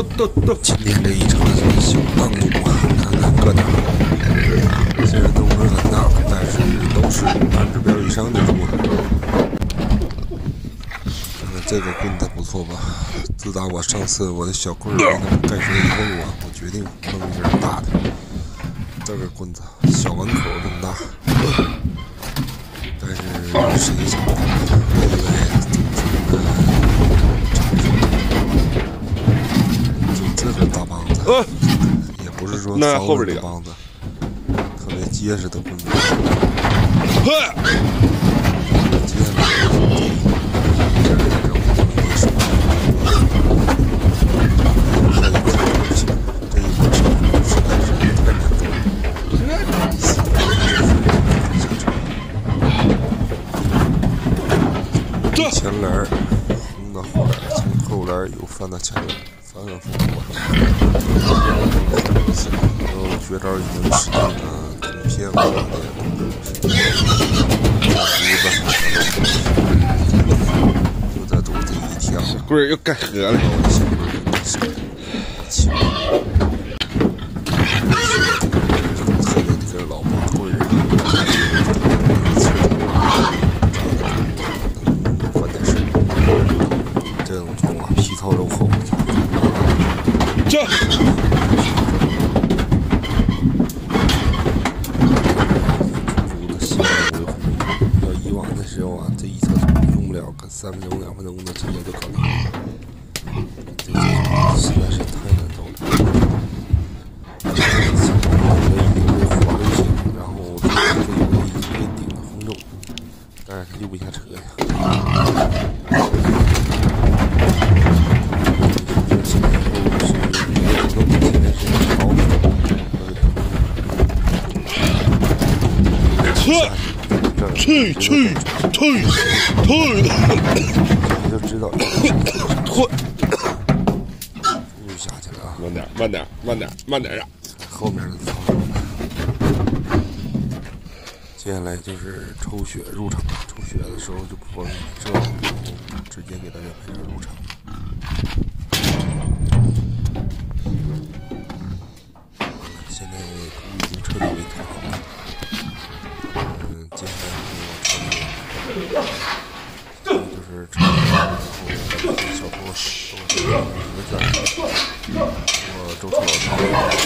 今天这一场小项目啊，看看各点虽然都不是很大，但是都是2指标以上的猪。这个棍子不错吧？自打我上次我的小棍儿被他们盖摔以后啊，我决定弄一根大的。这个棍子小碗口更大，但是谁想到，我以为就这个大棒子，也不是说那后边这个棒子，特别结实的棍子。前篮红到后篮，从后篮又翻到前篮，反反复复。然后绝招已经使用了通偏了，就在肚子一跳， 棍儿又盖合了。 皮糙肉厚， 这猪的习惯维护。要以往的时候啊，这一侧用不了个3分钟、2分钟的直接就搞定。这实在是太难找了。滑溜性，然后这有的已经被顶了红肉，但是他就不下车呀。 退， 你就知道退， 又下去了啊！ 慢点啊！ 后面的操作。接下来就是抽血入场，抽血的时候就不放这，然后直接给大家拍摄入场。现在猪已经彻底被屠好了。接下来就是抽血，然后小波我周老师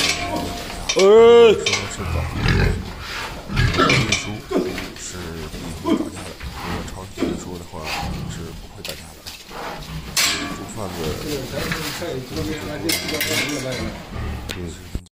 说是早运输是不会打架的，如果长期运输的话是不会打架的。猪贩子